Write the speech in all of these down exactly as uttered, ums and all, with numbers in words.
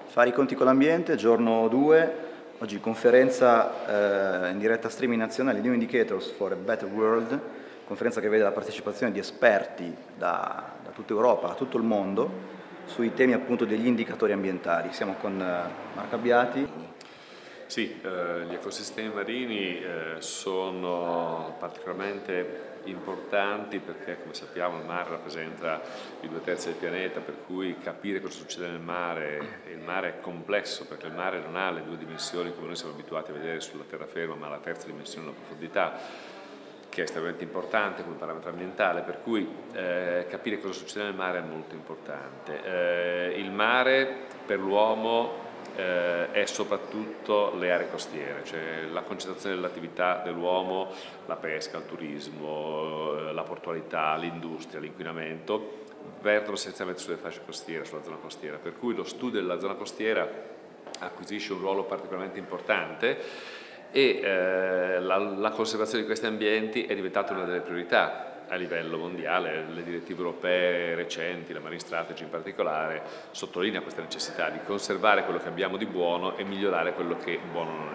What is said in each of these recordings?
Fare i conti con l'ambiente, giorno due, oggi conferenza eh, in diretta streaming nazionale New Indicators for a Better World, conferenza che vede la partecipazione di esperti da, da tutta Europa, da tutto il mondo, sui temi appunto degli indicatori ambientali. Siamo con eh, Marco Abbiati. Sì, eh, gli ecosistemi marini eh, sono particolarmente importanti perché, come sappiamo, il mare rappresenta i due terzi del pianeta, per cui capire cosa succede nel mare, e il mare è complesso perché il mare non ha le due dimensioni come noi siamo abituati a vedere sulla terraferma, ma la terza dimensione, la profondità, che è estremamente importante come parametro ambientale, per cui eh, capire cosa succede nel mare è molto importante. Eh, il mare per l'uomo Eh, è soprattutto le aree costiere, cioè la concentrazione dell'attività dell'uomo, la pesca, il turismo, eh, la portualità, l'industria, l'inquinamento, vertono essenzialmente sulle fasce costiere, sulla zona costiera, per cui lo studio della zona costiera acquisisce un ruolo particolarmente importante e eh, la, la conservazione di questi ambienti è diventata una delle priorità a livello mondiale. Le direttive europee recenti, la Marine Strategy in particolare, sottolinea questa necessità di conservare quello che abbiamo di buono e migliorare quello che buono non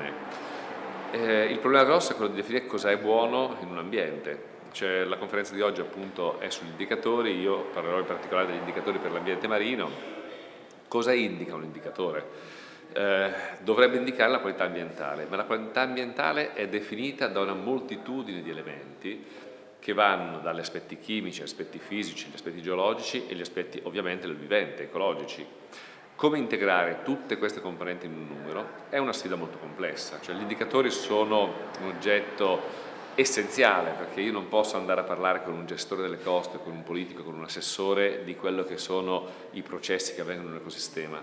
è. Eh, il problema grosso è quello di definire cosa è buono in un ambiente. Cioè, la conferenza di oggi appunto è sugli indicatori, io parlerò in particolare degli indicatori per l'ambiente marino. Cosa indica un indicatore? Eh, dovrebbe indicare la qualità ambientale, ma la qualità ambientale è definita da una moltitudine di elementi che vanno dagli aspetti chimici, agli aspetti fisici, agli aspetti geologici e gli aspetti ovviamente del vivente, ecologici. Come integrare tutte queste componenti in un numero è una sfida molto complessa, cioè gli indicatori sono un oggetto essenziale perché io non posso andare a parlare con un gestore delle coste, con un politico, con un assessore di quello che sono i processi che avvengono nell'ecosistema.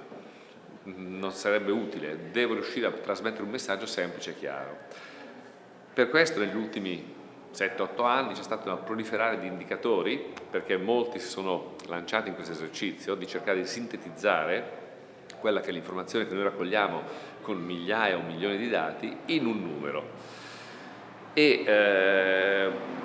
Non sarebbe utile, devo riuscire a trasmettere un messaggio semplice e chiaro. Per questo negli ultimi sette otto anni c'è stato un proliferare di indicatori perché molti si sono lanciati in questo esercizio di cercare di sintetizzare quella che è l'informazione che noi raccogliamo con migliaia o milioni di dati in un numero. E eh,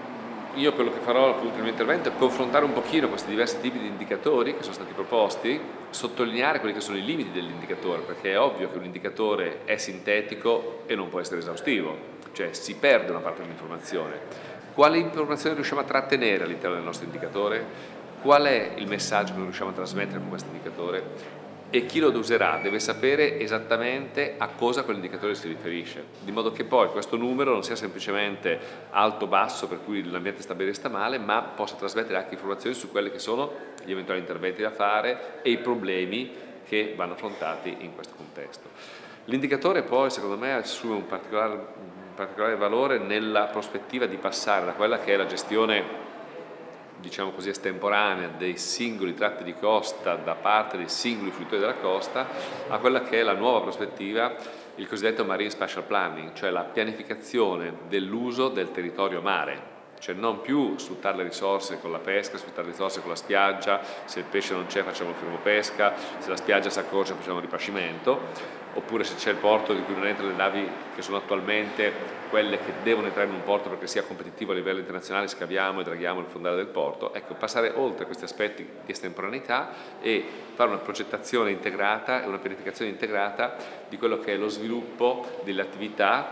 io quello che farò appunto nel mio intervento è confrontare un pochino questi diversi tipi di indicatori che sono stati proposti, sottolineare quelli che sono i limiti dell'indicatore, perché è ovvio che un indicatore è sintetico e non può essere esaustivo, cioè si perde una parte dell'informazione. Quale informazione riusciamo a trattenere all'interno del nostro indicatore? Qual è il messaggio che riusciamo a trasmettere con questo indicatore? E chi lo userà deve sapere esattamente a cosa quell'indicatore si riferisce, di modo che poi questo numero non sia semplicemente alto-basso per cui l'ambiente sta bene e sta male, ma possa trasmettere anche informazioni su quelli che sono gli eventuali interventi da fare e i problemi che vanno affrontati in questo contesto. L'indicatore poi secondo me assume un particolare, un particolare valore nella prospettiva di passare da quella che è la gestione, diciamo così, estemporanea dei singoli tratti di costa da parte dei singoli fruitori della costa a quella che è la nuova prospettiva, il cosiddetto Marine Spatial Planning, cioè la pianificazione dell'uso del territorio mare. Cioè non più sfruttare le risorse con la pesca, sfruttare le risorse con la spiaggia, se il pesce non c'è facciamo il fermo pesca, se la spiaggia si accorcia facciamo il ripascimento, oppure se c'è il porto di cui non entrano le navi che sono attualmente quelle che devono entrare in un porto perché sia competitivo a livello internazionale, scaviamo e draghiamo il fondale del porto. Ecco, passare oltre questi aspetti di estemporaneità e fare una progettazione integrata e una pianificazione integrata di quello che è lo sviluppo delle attività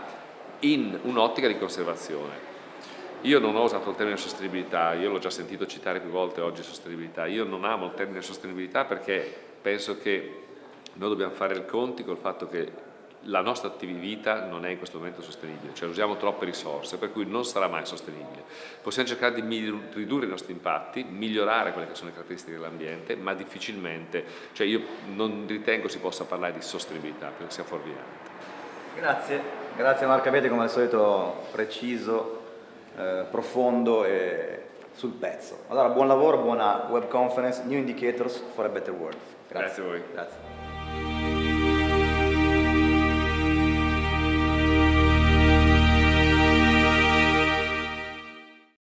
in un'ottica di conservazione. Io non ho usato il termine sostenibilità, io l'ho già sentito citare più volte oggi sostenibilità, io non amo il termine sostenibilità perché penso che noi dobbiamo fare il conti col fatto che la nostra attività non è in questo momento sostenibile, cioè usiamo troppe risorse, per cui non sarà mai sostenibile. Possiamo cercare di ridurre i nostri impatti, migliorare quelle che sono le caratteristiche dell'ambiente, ma difficilmente, cioè io non ritengo si possa parlare di sostenibilità, perché sia fuorviante. Grazie, grazie Marco Abbiati, come al solito preciso, eh, profondo e sul pezzo. Allora, buon lavoro, buona web conference, New Indicators for a Better World. Grazie, Grazie a voi. Grazie.